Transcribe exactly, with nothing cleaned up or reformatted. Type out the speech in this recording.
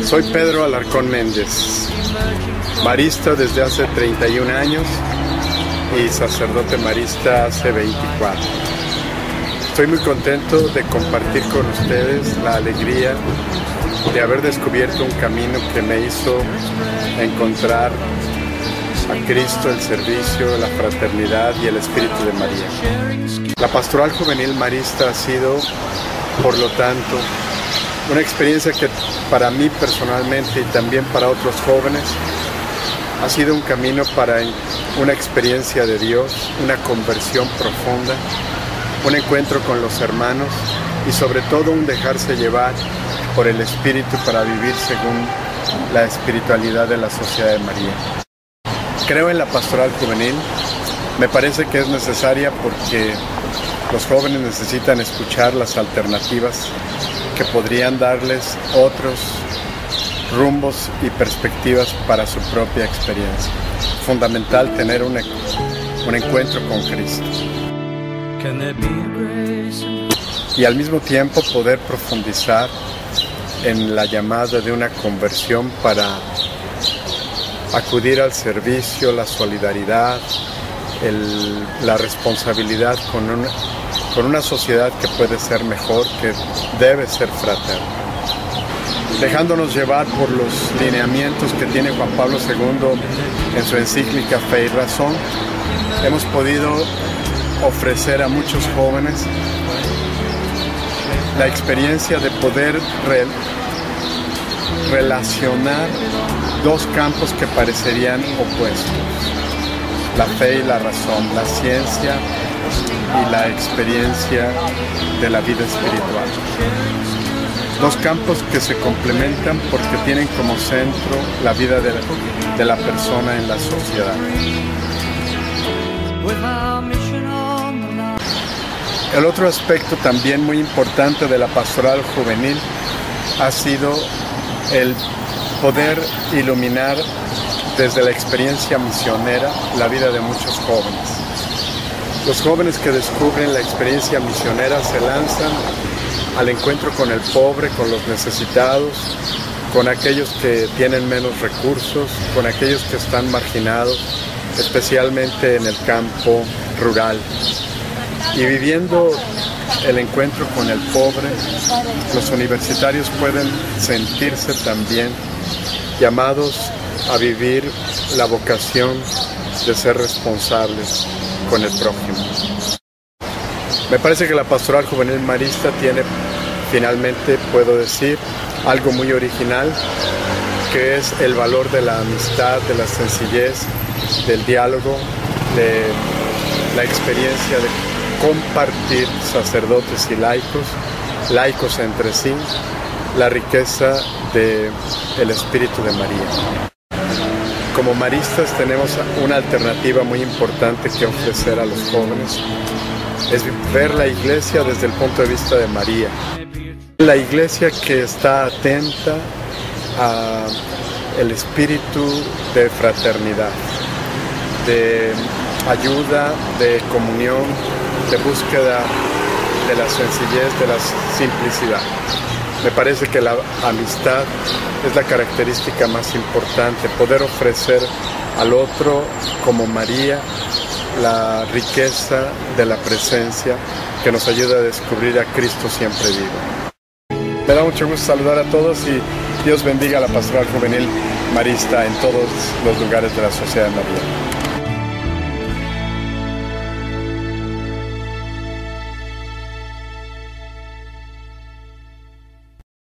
Soy Pedro Alarcón Méndez, marista desde hace treinta y un años y sacerdote marista hace veinticuatro. Estoy muy contento de compartir con ustedes la alegría de haber descubierto un camino que me hizo encontrar a Cristo, el servicio, la fraternidad y el Espíritu de María. La pastoral juvenil marista ha sido, por lo tanto, una experiencia que para mí personalmente y también para otros jóvenes ha sido un camino para una experiencia de Dios, una conversión profunda, un encuentro con los hermanos y sobre todo un dejarse llevar por el Espíritu para vivir según la espiritualidad de la Sociedad de María. Creo en la pastoral juvenil, me parece que es necesaria porque los jóvenes necesitan escuchar las alternativas que podrían darles otros rumbos y perspectivas para su propia experiencia. Es fundamental tener un, un encuentro con Cristo. Y al mismo tiempo poder profundizar en la llamada de una conversión para acudir al servicio, la solidaridad, el, la responsabilidad con una, con una sociedad que puede ser mejor, que debe ser fraterna. Dejándonos llevar por los lineamientos que tiene Juan Pablo segundo en su encíclica Fe y Razón, hemos podido ofrecer a muchos jóvenes la experiencia de poder re, relacionar dos campos que parecerían opuestos, la fe y la razón, la ciencia y la experiencia de la vida espiritual. Dos campos que se complementan porque tienen como centro la vida de la, de la persona en la sociedad. El otro aspecto también muy importante de la pastoral juvenil ha sido el poder iluminar desde la experiencia misionera la vida de muchos jóvenes. Los jóvenes que descubren la experiencia misionera se lanzan al encuentro con el pobre, con los necesitados, con aquellos que tienen menos recursos, con aquellos que están marginados, especialmente en el campo rural. Y viviendo el encuentro con el pobre, los universitarios pueden sentirse también llamados a vivir la vocación de ser responsables con el prójimo. Me parece que la pastoral juvenil marista tiene, finalmente puedo decir, algo muy original, que es el valor de la amistad, de la sencillez, del diálogo, de la experiencia de compartir sacerdotes y laicos, laicos entre sí, la riqueza del Espíritu de María. Como maristas tenemos una alternativa muy importante que ofrecer a los jóvenes, es ver la Iglesia desde el punto de vista de María. La Iglesia que está atenta al espíritu de fraternidad, de ayuda, de comunión, de búsqueda de la sencillez, de la simplicidad. Me parece que la amistad es la característica más importante, poder ofrecer al otro, como María, la riqueza de la presencia que nos ayuda a descubrir a Cristo siempre vivo. Me da mucho gusto saludar a todos y Dios bendiga a la pastoral juvenil marista en todos los lugares de la Sociedad de María.